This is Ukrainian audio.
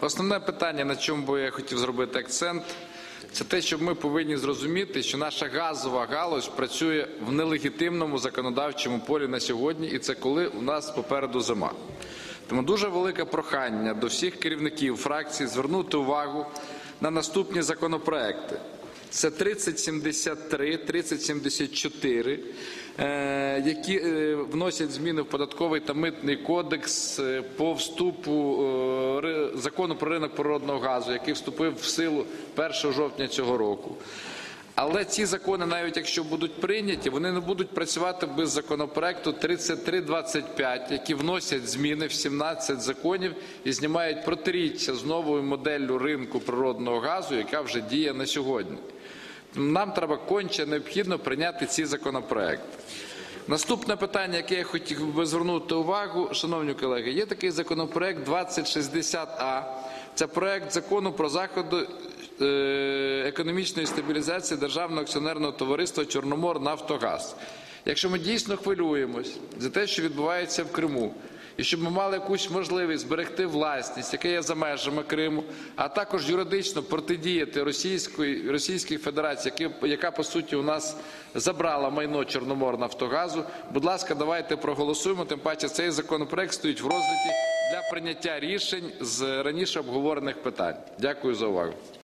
Основне питання, на чому би я хотів зробити акцент, це те, що ми повинні зрозуміти, що наша газова галузь працює в нелегітимному законодавчому полі на сьогодні, і це коли у нас попереду зима. Тому дуже велике прохання до всіх керівників фракцій звернути увагу на наступні законопроекти. Це 3073, 3074, які вносять зміни в Податковий та Митний кодекс по вступу Закону про ринок природного газу, який вступив в силу 1 жовтня цього року. Але ці закони, навіть якщо будуть прийняті, вони не будуть працювати без законопроекту 3325, які вносять зміни в 17 законів і знімають протиріччя з новою моделлю ринку природного газу, яка вже діє на сьогодні. Нам треба конче необхідно прийняти ці законопроекти. Наступне питання, яке я хотів би звернути увагу, шановні колеги, є такий законопроект 2060А. Це проект закону про заходи економічної стабілізації Державного акціонерного товариства «Чорноморнафтогаз». Якщо ми дійсно хвилюємось за те, що відбувається в Криму, і щоб ми мали якусь можливість зберегти власність, яка є за межами Криму, а також юридично протидіяти Російській Федерації, яка, по суті, у нас забрала майно Чорноморнафтогазу, будь ласка, давайте проголосуємо, тим паче цей законопроект стоїть в розгляді для прийняття рішень з раніше обговорених питань. Дякую за увагу.